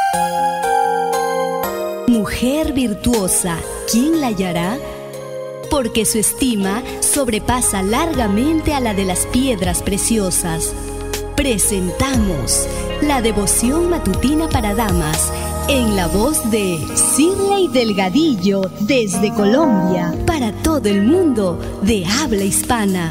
Mujer virtuosa, ¿quién la hallará? Porque su estima sobrepasa largamente a la de las piedras preciosas. Presentamos la devoción matutina para damas en la voz de Shirley Delgadillo desde Colombia para todo el mundo de habla hispana.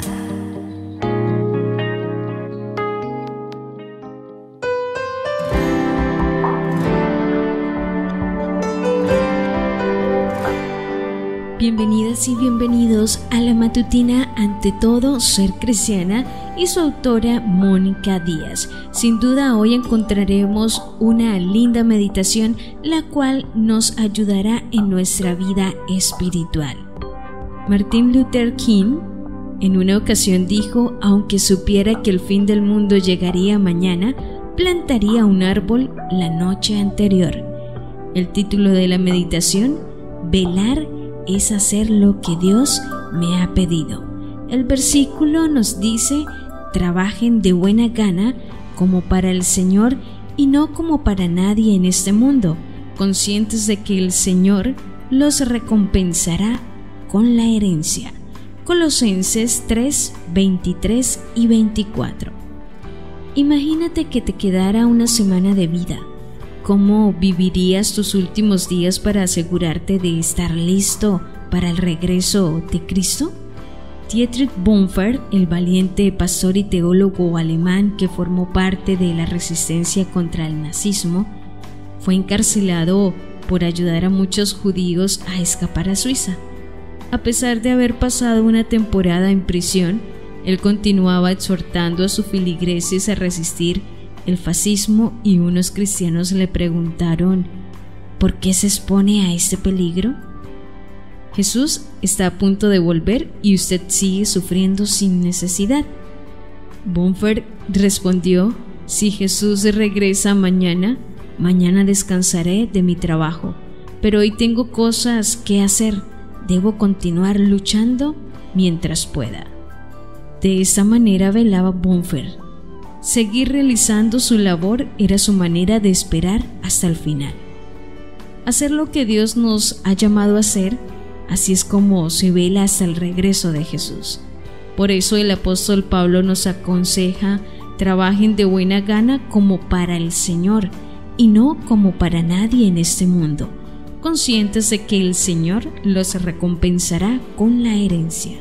Bienvenidas y bienvenidos a la matutina Ante Todo Ser Cristiana y su autora Mónica Díaz. Sin duda hoy encontraremos una linda meditación la cual nos ayudará en nuestra vida espiritual. Martin Luther King en una ocasión dijo: aunque supiera que el fin del mundo llegaría mañana, plantaría un árbol la noche anterior. El título de la meditación: Velar es hacer lo que Dios me ha pedido. El versículo nos dice: trabajen de buena gana como para el Señor y no como para nadie en este mundo, conscientes de que el Señor los recompensará con la herencia. Colosenses 3, 23 y 24. Imagínate que te quedara una semana de vida. ¿Cómo vivirías tus últimos días para asegurarte de estar listo para el regreso de Cristo? Dietrich Bonhoeffer, el valiente pastor y teólogo alemán que formó parte de la resistencia contra el nazismo, fue encarcelado por ayudar a muchos judíos a escapar a Suiza. A pesar de haber pasado una temporada en prisión, él continuaba exhortando a sus feligreses a resistir el fascismo, y unos cristianos le preguntaron: ¿por qué se expone a este peligro? Jesús está a punto de volver y usted sigue sufriendo sin necesidad. Bonhoeffer respondió: si Jesús regresa mañana, mañana descansaré de mi trabajo, pero hoy tengo cosas que hacer, debo continuar luchando mientras pueda. De esta manera velaba Bonhoeffer. Seguir realizando su labor era su manera de esperar hasta el final. Hacer lo que Dios nos ha llamado a hacer, así es como se vela hasta el regreso de Jesús. Por eso el apóstol Pablo nos aconseja: trabajen de buena gana como para el Señor y no como para nadie en este mundo, conscientes de que el Señor los recompensará con la herencia.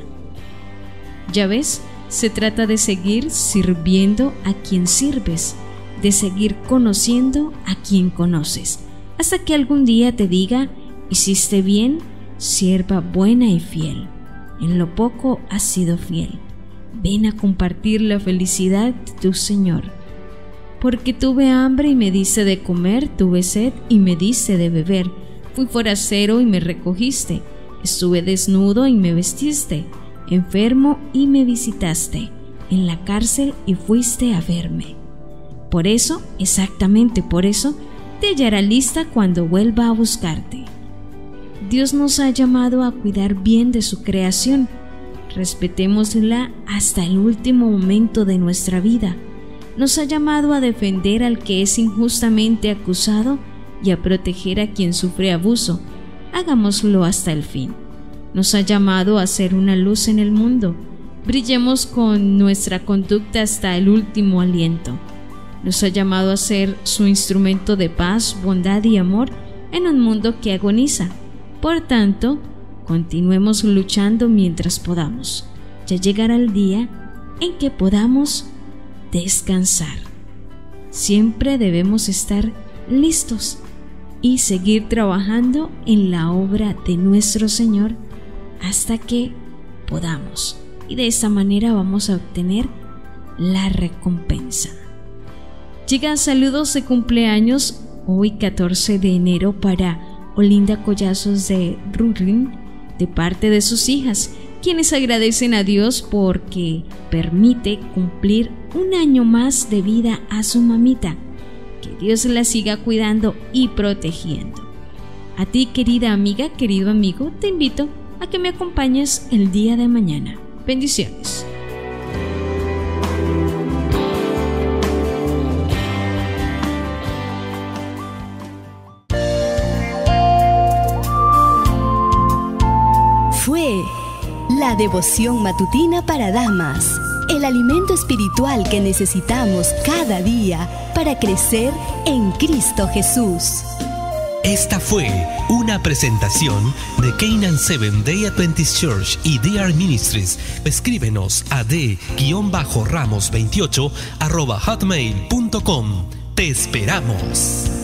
¿Ya ves? Se trata de seguir sirviendo a quien sirves, de seguir conociendo a quien conoces, hasta que algún día te diga: hiciste bien, sierva buena y fiel. En lo poco has sido fiel. Ven a compartir la felicidad de tu Señor. Porque tuve hambre y me diste de comer, tuve sed y me diste de beber, fui forastero y me recogiste, estuve desnudo y me vestiste, enfermo y me visitaste, en la cárcel y fuiste a verme. Por eso, exactamente por eso, te hallará lista cuando vuelva a buscarte. Dios nos ha llamado a cuidar bien de su creación. Respetémosla hasta el último momento de nuestra vida. Nos ha llamado a defender al que es injustamente acusado y a proteger a quien sufre abuso. Hagámoslo hasta el fin. Nos ha llamado a ser una luz en el mundo. Brillemos con nuestra conducta hasta el último aliento. Nos ha llamado a ser su instrumento de paz, bondad y amor en un mundo que agoniza. Por tanto, continuemos luchando mientras podamos. Ya llegará el día en que podamos descansar. Siempre debemos estar listos y seguir trabajando en la obra de nuestro Señor hasta que podamos, y de esta manera vamos a obtener la recompensa. Llegan saludos de cumpleaños hoy 14 de enero para Olinda Collazos de Rudlin, de parte de sus hijas, quienes agradecen a Dios porque permite cumplir un año más de vida a su mamita. Que Dios la siga cuidando y protegiendo. A ti, querida amiga, querido amigo, te invito a que me acompañes el día de mañana. Bendiciones. devoción matutina para damas, el alimento espiritual que necesitamos cada día para crecer en Cristo Jesús. Esta fue una presentación de Canaan Seventh Day Adventist Church y DR Ministries. Escríbenos a d-ramos28@hotmail.com. Te esperamos.